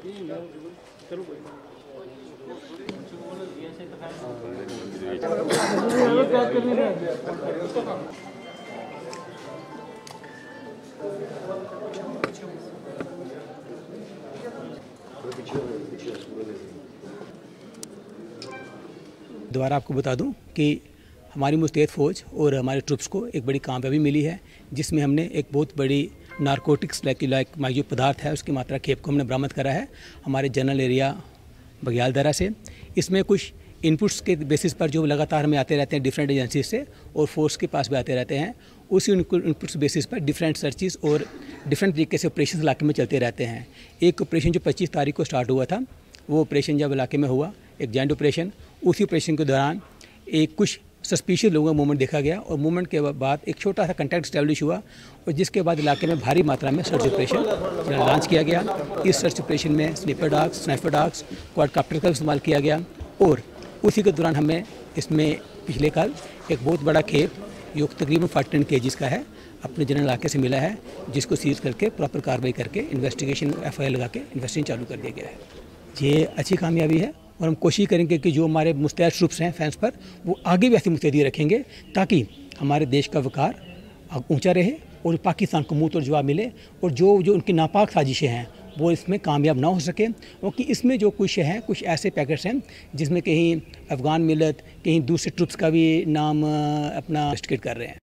दोबारा आपको बता दूं कि हमारी मुस्तैद फ़ौज और हमारे ट्रुप्स को एक बड़ी कामयाबी मिली है, जिसमें हमने एक बहुत बड़ी नारकोटिक्स लाइक जो पदार्थ है उसकी मात्रा खेप को हमने बरामद करा है हमारे जनरल एरिया बग्याल दरा से। इसमें कुछ इनपुट्स के बेसिस पर जो लगातार हमें आते रहते हैं डिफरेंट एजेंसी से और फोर्स के पास भी आते रहते हैं, उसी इनपुट्स बेसिस पर डिफरेंट सर्चिस और डिफरेंट तरीके से ऑपरेशन इलाके में चलते रहते हैं। एक ऑपरेशन जो 25 तारीख को स्टार्ट हुआ था, वो ऑपरेशन जब इलाके में हुआ एक जॉइंट ऑपरेशन, उसी ऑपरेशन के दौरान एक कुछ सस्पिशियस लोगों का मूवमेंट देखा गया और मूवमेंट के बाद एक छोटा सा कंटैक्ट स्टैब्लिश हुआ और जिसके बाद इलाके में भारी मात्रा में सर्च ऑपरेशन लॉन्च किया गया। इस सर्च ऑपरेशन में sniper dogs, sniper dogs, quadcopter का इस्तेमाल किया गया और उसी के दौरान हमें इसमें पिछले कल एक बहुत बड़ा खेप जो तकरीबन 40 kg का है अपने जनरल इलाके से मिला है, जिसको सीज करके प्रॉपर कार्रवाई करके इन्वेस्टिगेशन FIR लगा के इन्वेस्टिगेशन चालू कर दिया गया है। ये अच्छी कामयाबी है और हम कोशिश करेंगे कि जो हमारे मुस्तैद ट्रुप्स हैं फैंस पर, वो आगे भी ऐसी मुस्तैदी रखेंगे ताकि हमारे देश का वक़ार ऊंचा रहे और पाकिस्तान को मुंह तोड़ जवाब मिले और जो उनकी नापाक साजिशें हैं वो इसमें कामयाब ना हो सके, क्योंकि इसमें जो कुछ हैं कुछ ऐसे पैकेट्स हैं जिसमें कहीं अफ़गान मिलत, कहीं दूसरे ट्रुप्स का भी नाम अपना इन्वेस्टिगेट कर रहे हैं।